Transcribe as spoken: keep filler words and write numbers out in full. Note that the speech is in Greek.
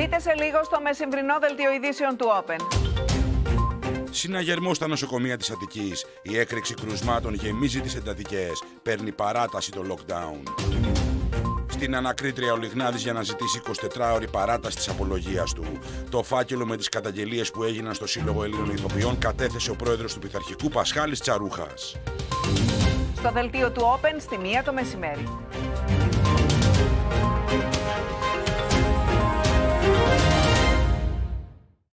Δείτε σε λίγο στο μεσημβρινό δελτίο ειδήσεων του Open. Συναγερμός στα νοσοκομεία της Αττικής. Η έκρηξη κρουσμάτων γεμίζει τις εντατικές. Παίρνει παράταση το lockdown. Στην ανακρίτρια ο Λιγνάδης για να ζητήσει εικοσιτετράωρη παράταση της απολογίας του. Το φάκελο με τις καταγγελίες που έγιναν στο Σύλλογο Ελλήνων Ηθοποιών κατέθεσε ο πρόεδρος του Πειθαρχικού Πασχάλης Τσαρούχας. Στο δελτίο του Open στη μία το μεσημέρι.